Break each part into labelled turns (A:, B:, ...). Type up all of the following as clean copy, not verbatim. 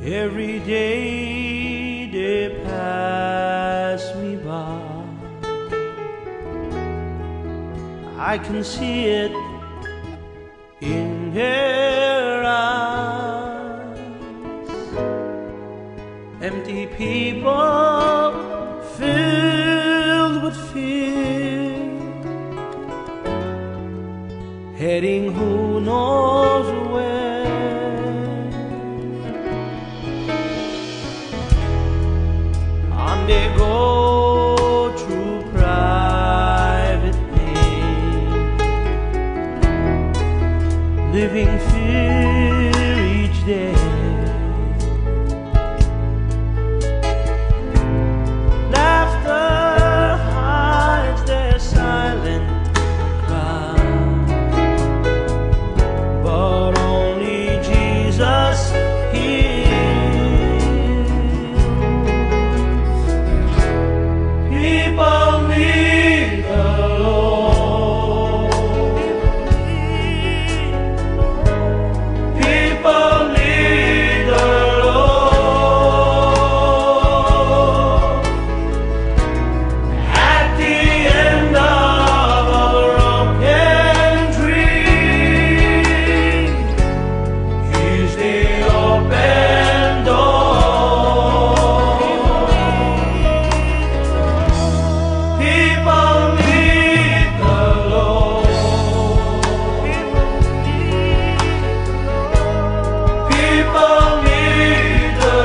A: Every day they pass me by, I can see it in their eyes. Empty people filled with fear, heading who knows where. They go through private pain, living fear each day. Laughter hides their silent cry, but only Jesus hears. People need the Lord. People need the Lord. At the end of a broken dream, He's the open door. People need the Lord. People need the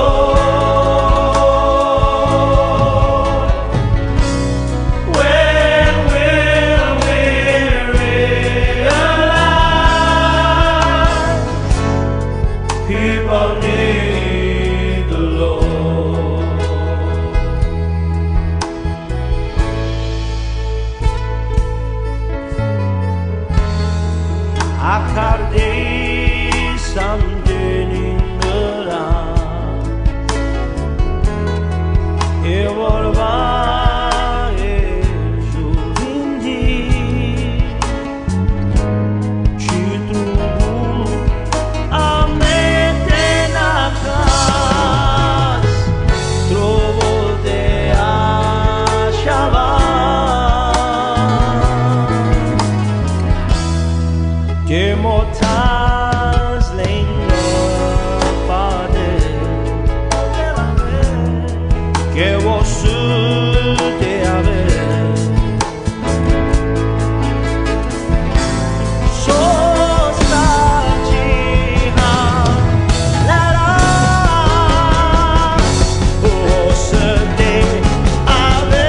A: Lord. When will we realize people need the Lord? Accade samdelingeran, evolvare giovindi, ci trovo a mente na casa, trovo te a che mortals linger farde, che vosu te ave, sostaci halara, vosu te ave.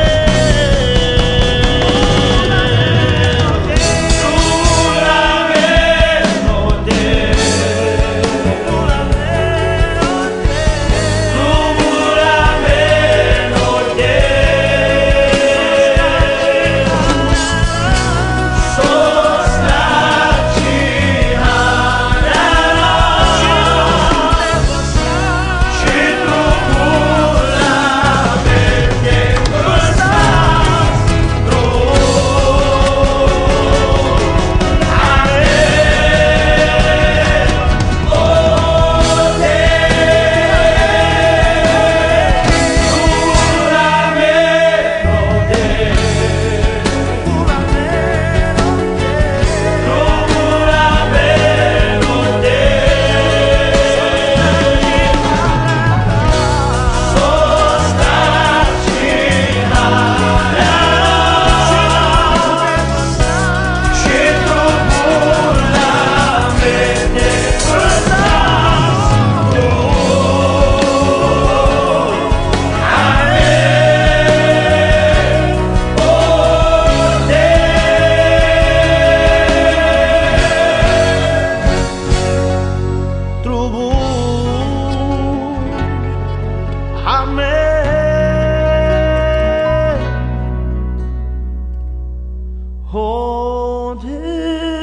A: Hold it.